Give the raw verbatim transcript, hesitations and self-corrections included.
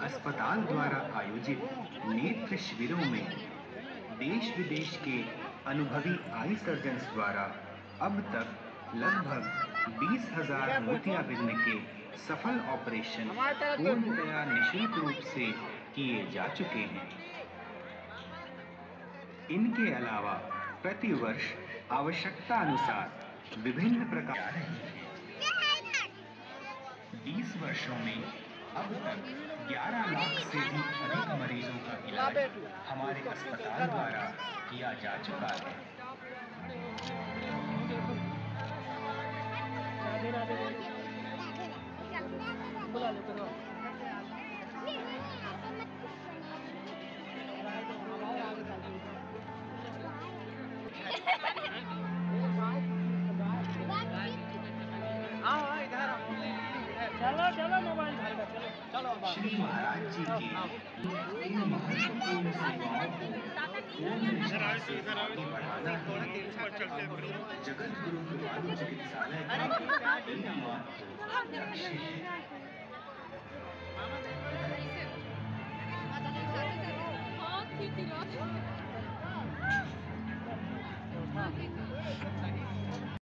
अस्पताल द्वारा आयोजित नेत्र शिविरों में देश विदेश के अनुभवी आई सर्जन्स द्वारा अब तक लगभग बीस हज़ार मोतियाबिंद के सफल ऑपरेशन पूर्णतया निःशुल्क रूप से किए जा चुके हैं। इनके अलावा प्रतिवर्ष आवश्यकता अनुसार विभिन्न प्रकार बीस वर्षों में अब तक ग्यारह लाख से भी अधिक मरीजों का इलाज हमारे अस्पताल द्वारा किया जा चुका है। चलो चलो मोबाइल घर का चलो चलो श्री महाराज जी की इन महत्वपूर्ण सेवाओं को पूर्ण निष्ठा से आगे बढ़ाना ही जगत गुरु कृपालु चिकित्सालय का एकमात्र लक्ष्य है।